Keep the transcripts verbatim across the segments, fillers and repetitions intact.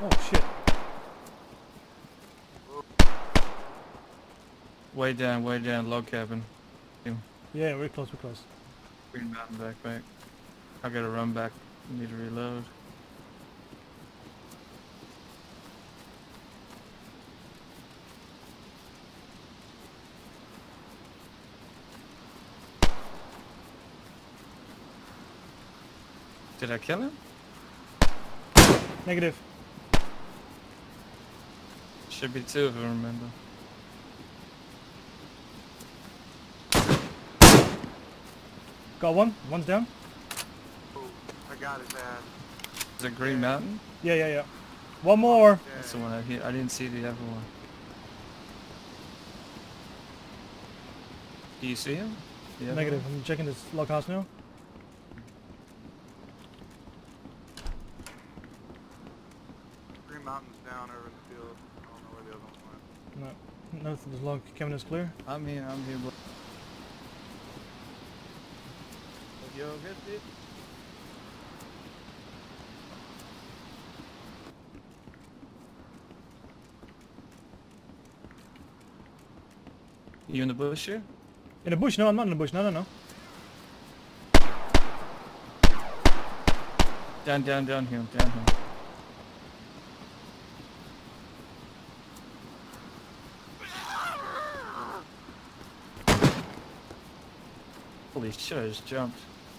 Oh shit. Way down, way down, log cabin. Yeah, we're close, we're close. Green Mountain backpack. I gotta run back. Need to reload. Did I kill him? Negative. Should be two if I remember. Got one. One's down. Oh, I got his ass. Is it Green Mountain? Yeah, yeah, yeah. One more. Yeah. That's the one I hit. I didn't see the other one. Do you see him? The other Negative. one? I'm checking this log house now. Green Mountain's down over in the field. I don't know where the other one went. No, nothing. This log cabin is clear. I'm here, I'm here. Yo, get it. You in the bush here? In the bush? No, I'm not in the bush. No, no, no. Down, down, down here, down here. Holy shit, I just jumped.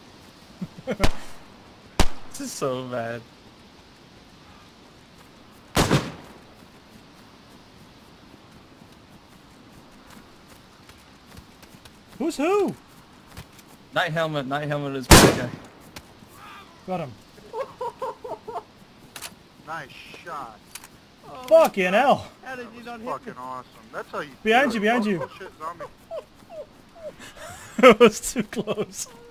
This is so bad. Who's who? Night helmet, night helmet is bad guy. Got him. Nice shot. Fucking hell. How did That you was not hit me? fucking awesome. That's how you Behind do you, it. behind Don't you. bullshit zombie. It was too close.